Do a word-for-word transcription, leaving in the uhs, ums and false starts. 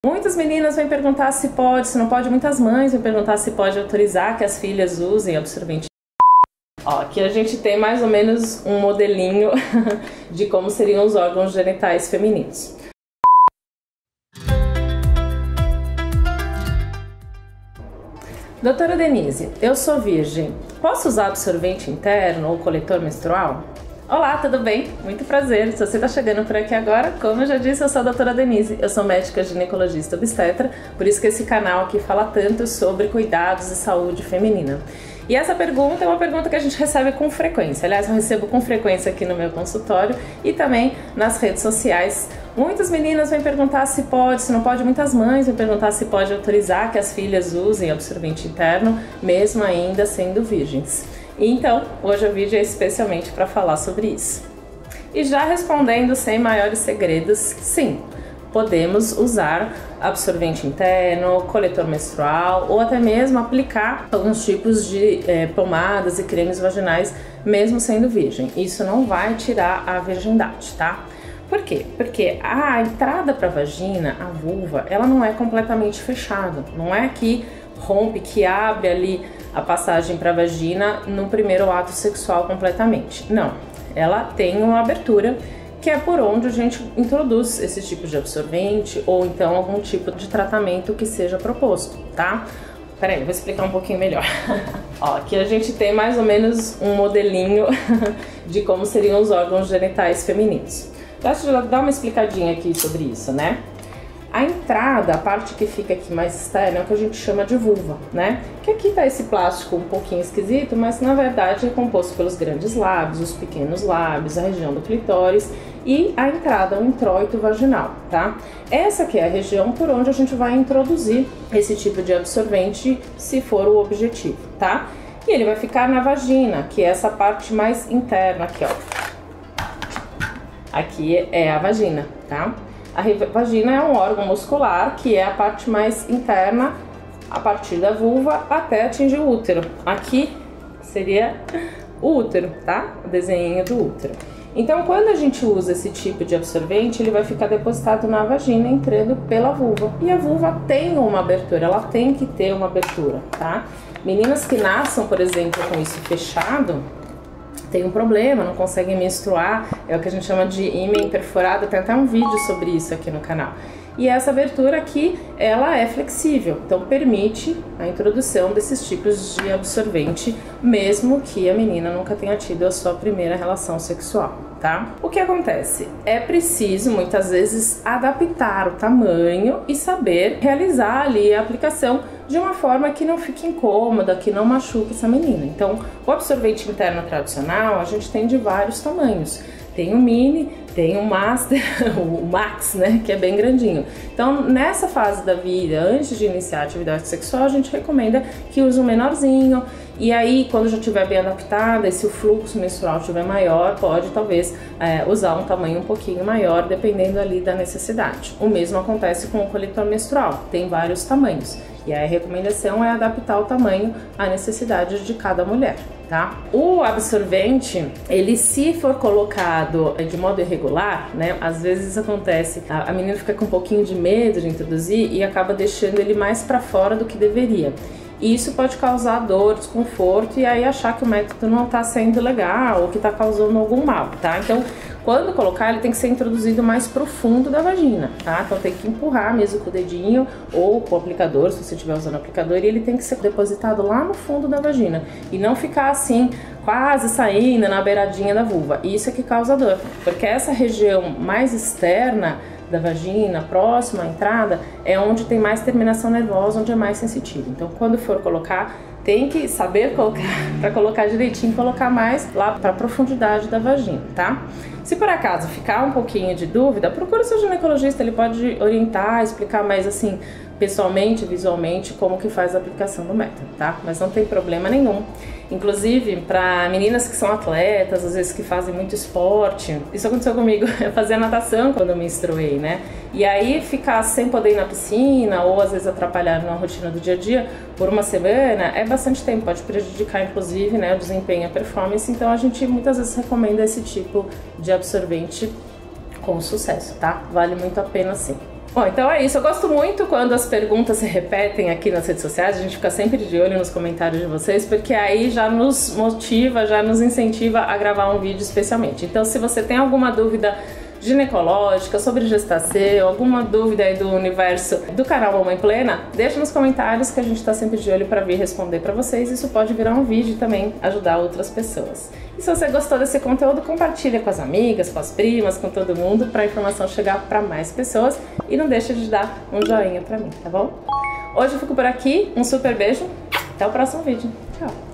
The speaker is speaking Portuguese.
Muitas meninas vêm perguntar se pode, se não pode, muitas mães vêm perguntar se pode autorizar que as filhas usem absorvente. Ó, aqui a gente tem mais ou menos um modelinho de como seriam os órgãos genitais femininos. Doutora Denise, eu sou virgem. Posso usar absorvente interno ou coletor menstrual? Olá, tudo bem? Muito prazer. Se você está chegando por aqui agora, como eu já disse, eu sou a doutora Denise. Eu sou médica ginecologista obstetra, por isso que esse canal aqui fala tanto sobre cuidados e saúde feminina. E essa pergunta é uma pergunta que a gente recebe com frequência. Aliás, eu recebo com frequência aqui no meu consultório e também nas redes sociais. Muitas meninas vêm perguntar se pode, se não pode. Muitas mães vêm perguntar se pode autorizar que as filhas usem absorvente interno, mesmo ainda sendo virgens. E então, hoje o vídeo é especialmente para falar sobre isso. E já respondendo sem maiores segredos, sim, podemos usar absorvente interno, coletor menstrual ou até mesmo aplicar alguns tipos de é, pomadas e cremes vaginais mesmo sendo virgem. Isso não vai tirar a virgindade, tá? Por quê? Porque a entrada para a vagina, a vulva, ela não é completamente fechada. Não é que rompe, que abre ali a passagem para a vagina no primeiro ato sexual completamente. Não, ela tem uma abertura que é por onde a gente introduz esse tipo de absorvente ou então algum tipo de tratamento que seja proposto, tá? Peraí, vou explicar um pouquinho melhor. Ó, aqui a gente tem mais ou menos um modelinho de como seriam os órgãos genitais femininos. Deixa eu dar uma explicadinha aqui sobre isso, né? A entrada, a parte que fica aqui mais externa, é o que a gente chama de vulva, né? Que aqui tá esse plástico um pouquinho esquisito, mas na verdade é composto pelos grandes lábios, os pequenos lábios, a região do clitóris e a entrada, o introito vaginal, tá? Essa aqui é a região por onde a gente vai introduzir esse tipo de absorvente, se for o objetivo, tá? E ele vai ficar na vagina, que é essa parte mais interna aqui, ó. Aqui é a vagina, tá? A vagina é um órgão muscular que é a parte mais interna, a partir da vulva até atingir o útero. Aqui seria o útero, tá? O desenho do útero. Então, quando a gente usa esse tipo de absorvente, ele vai ficar depositado na vagina, entrando pela vulva. E a vulva tem uma abertura, ela tem que ter uma abertura, tá? Meninas que nasçam, por exemplo, com isso fechado, tem um problema, não conseguem menstruar, é o que a gente chama de ímen perforado, tem até um vídeo sobre isso aqui no canal. E essa abertura aqui, ela é flexível, então permite a introdução desses tipos de absorvente, mesmo que a menina nunca tenha tido a sua primeira relação sexual, tá? O que acontece? É preciso, muitas vezes, adaptar o tamanho e saber realizar ali a aplicação de uma forma que não fique incômoda, que não machuque essa menina. Então, o absorvente interno tradicional, a gente tem de vários tamanhos. Tem o mini, tem o master, o max, né, que é bem grandinho. Então, nessa fase da vida, antes de iniciar a atividade sexual, a gente recomenda que use um menorzinho. E aí, quando já estiver bem adaptada, e se o fluxo menstrual estiver maior, pode talvez é, usar um tamanho um pouquinho maior, dependendo ali da necessidade. O mesmo acontece com o coletor menstrual, tem vários tamanhos. E aí a recomendação é adaptar o tamanho à necessidade de cada mulher, tá? O absorvente, ele se for colocado de modo irregular, né? Às vezes acontece, a menina fica com um pouquinho de medo de introduzir e acaba deixando ele mais para fora do que deveria. E isso pode causar dor, desconforto e aí achar que o método não tá sendo legal ou que tá causando algum mal, tá? Então, quando colocar, ele tem que ser introduzido mais profundo da vagina, tá? Então tem que empurrar mesmo com o dedinho ou com o aplicador, se você estiver usando o aplicador, e ele tem que ser depositado lá no fundo da vagina e não ficar assim, quase saindo na beiradinha da vulva. Isso é que causa dor, porque essa região mais externa da vagina, próxima à entrada, é onde tem mais terminação nervosa, onde é mais sensitivo. Então, quando for colocar, tem que saber colocar, para colocar direitinho, colocar mais lá para a profundidade da vagina, tá? Se por acaso ficar um pouquinho de dúvida, procura o seu ginecologista, ele pode orientar, explicar mais assim, pessoalmente, visualmente, como que faz a aplicação do método, tá? Mas não tem problema nenhum. Inclusive, para meninas que são atletas, às vezes que fazem muito esporte, isso aconteceu comigo, eu fazia natação quando eu menstruei, né? E aí ficar sem poder ir na piscina, ou às vezes atrapalhar na rotina do dia a dia, por uma semana, é bastante tempo, pode prejudicar inclusive, né, o desempenho e a performance, então a gente muitas vezes recomenda esse tipo de absorvente com sucesso, tá? Vale muito a pena sim. Bom, então é isso. Eu gosto muito quando as perguntas se repetem aqui nas redes sociais. A gente fica sempre de olho nos comentários de vocês, porque aí já nos motiva, já nos incentiva a gravar um vídeo especialmente. Então, se você tem alguma dúvida ginecológica, sobre gestação, alguma dúvida aí do universo do canal Mamãe Plena, deixa nos comentários que a gente está sempre de olho para vir responder para vocês. Isso pode virar um vídeo e também ajudar outras pessoas. E se você gostou desse conteúdo, compartilha com as amigas, com as primas, com todo mundo, para a informação chegar para mais pessoas. E não deixa de dar um joinha para mim, tá bom? Hoje eu fico por aqui, um super beijo, até o próximo vídeo. Tchau!